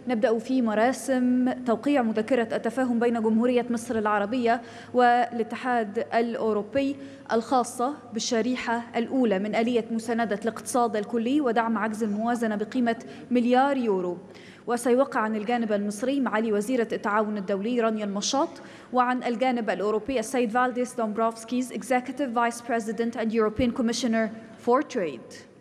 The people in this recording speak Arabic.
نبدأ في مراسم توقيع مذكرة التفاهم بين جمهورية مصر العربية والاتحاد الأوروبي الخاصة بالشريحة الأولى من آلية مساندة الاقتصاد الكلي ودعم عجز الموازنة بقيمة مليار يورو. وسيوقع عن الجانب المصري معالي وزيرة التعاون الدولي رانيا المشاط، وعن الجانب الأوروبي السيد فالديس دومبروفسكيز Executive Vice President and European Commissioner for Trade.